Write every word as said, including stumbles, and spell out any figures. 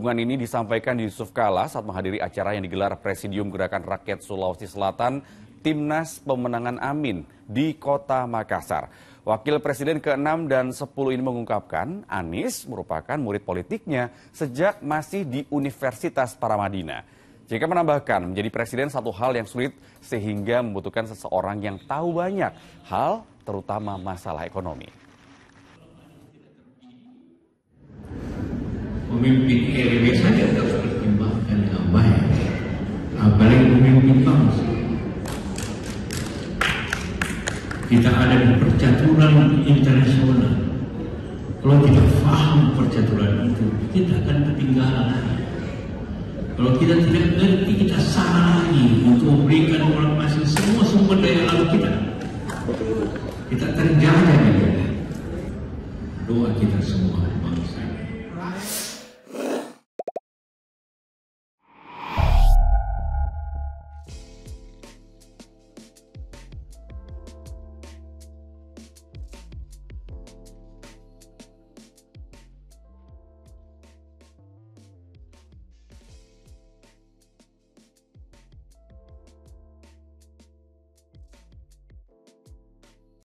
dukungan ini disampaikan Yusuf Kala saat menghadiri acara yang digelar Presidium Gerakan Rakyat Sulawesi Selatan Timnas Pemenangan Amin di Kota Makassar. Wakil Presiden keenam dan sepuluh ini mengungkapkan Anies merupakan murid politiknya sejak masih di Universitas Paramadina. J K menambahkan menjadi presiden satu hal yang sulit sehingga membutuhkan seseorang yang tahu banyak hal terutama masalah ekonomi. Pemimpin R W saja harus pertimbangkan yang baik, apalagi pemimpin bangsa. Kita ada di percaturan internasional. Kalau kita paham percaturan itu, kita akan ketinggalan. Kalau kita tidak ngerti, kita salah lagi untuk memberikan orang masing semua sumber daya alam kita. Kita terjajah. Doa kita semua bangsa.